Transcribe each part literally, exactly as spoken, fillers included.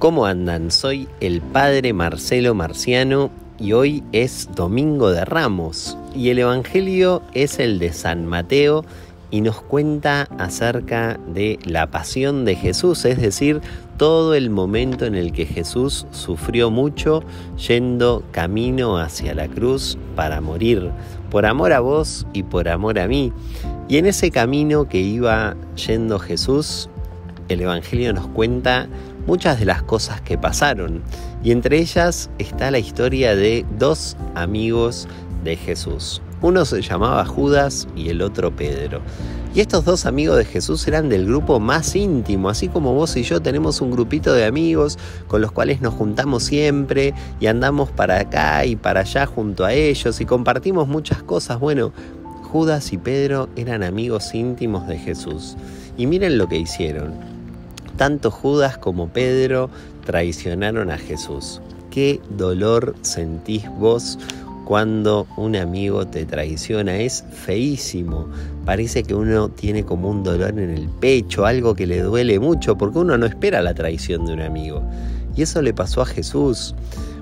¿Cómo andan? Soy el padre Marcelo Marciano y hoy es Domingo de Ramos y el Evangelio es el de San Mateo y nos cuenta acerca de la pasión de Jesús, es decir, todo el momento en el que Jesús sufrió mucho yendo camino hacia la cruz para morir, por amor a vos y por amor a mí. Y en ese camino que iba yendo Jesús, el Evangelio nos cuenta muchas de las cosas que pasaron, y entre ellas está la historia de dos amigos de Jesús. Uno se llamaba Judas y el otro Pedro. Y estos dos amigos de Jesús eran del grupo más íntimo, así como vos y yo tenemos un grupito de amigos con los cuales nos juntamos siempre y andamos para acá y para allá junto a ellos y compartimos muchas cosas. Bueno, Judas y Pedro eran amigos íntimos de Jesús. Y miren lo que hicieron. Tanto Judas como Pedro traicionaron a Jesús. ¿Qué dolor sentís vos cuando un amigo te traiciona? Es feísimo. Parece que uno tiene como un dolor en el pecho, algo que le duele mucho, porque uno no espera la traición de un amigo. Y eso le pasó a Jesús.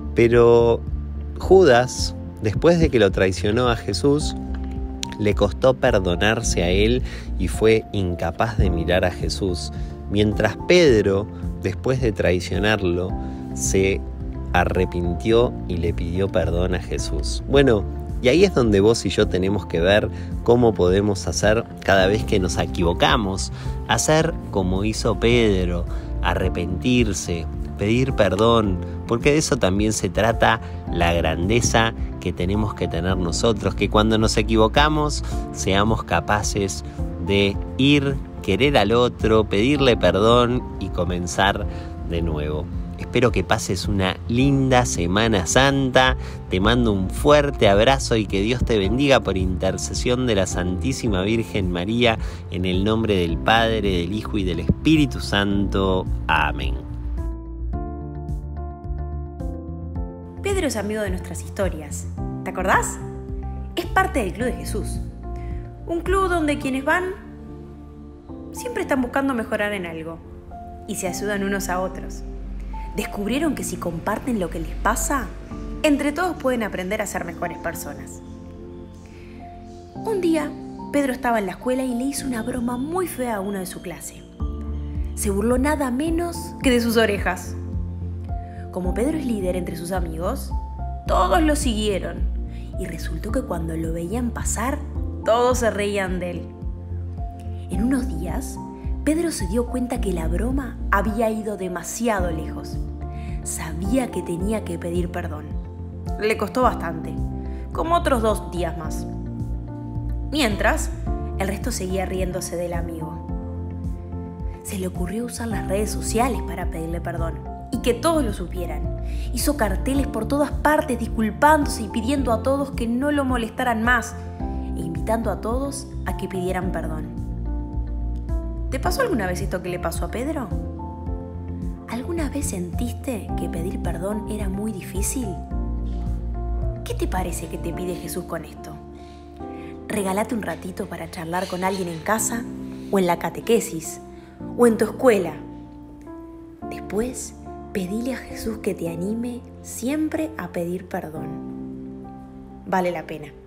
Pero Judas, después de que lo traicionó a Jesús, le costó perdonarse a él y fue incapaz de mirar a Jesús. Mientras Pedro, después de traicionarlo, se arrepintió y le pidió perdón a Jesús. Bueno, y ahí es donde vos y yo tenemos que ver cómo podemos hacer cada vez que nos equivocamos. Hacer como hizo Pedro, arrepentirse, pedir perdón, porque de eso también se trata la grandeza que tenemos que tener nosotros, que cuando nos equivocamos seamos capaces de ir, querer al otro, pedirle perdón y comenzar de nuevo. Espero que pases una linda Semana Santa, te mando un fuerte abrazo y que Dios te bendiga por intercesión de la Santísima Virgen María, en el nombre del Padre, del Hijo y del Espíritu Santo. Amén. Pedro es amigo de nuestras historias, ¿te acordás? Es parte del Club de Jesús, un club donde quienes van siempre están buscando mejorar en algo y se ayudan unos a otros. Descubrieron que si comparten lo que les pasa, entre todos pueden aprender a ser mejores personas. Un día, Pedro estaba en la escuela y le hizo una broma muy fea a uno de su clase. Se burló nada menos que de sus orejas. Como Pedro es líder entre sus amigos, todos lo siguieron y resultó que cuando lo veían pasar, todos se reían de él. En unos días, Pedro se dio cuenta que la broma había ido demasiado lejos. Sabía que tenía que pedir perdón. Le costó bastante, como otros dos días más. Mientras, el resto seguía riéndose del amigo. Se le ocurrió usar las redes sociales para pedirle perdón y que todos lo supieran. Hizo carteles por todas partes disculpándose y pidiendo a todos que no lo molestaran más e invitando a todos a que pidieran perdón. ¿Te pasó alguna vez esto que le pasó a Pedro? ¿Alguna vez sentiste que pedir perdón era muy difícil? ¿Qué te parece que te pide Jesús con esto? Regálate un ratito para charlar con alguien en casa, o en la catequesis, o en tu escuela. Después, pedile a Jesús que te anime siempre a pedir perdón. Vale la pena.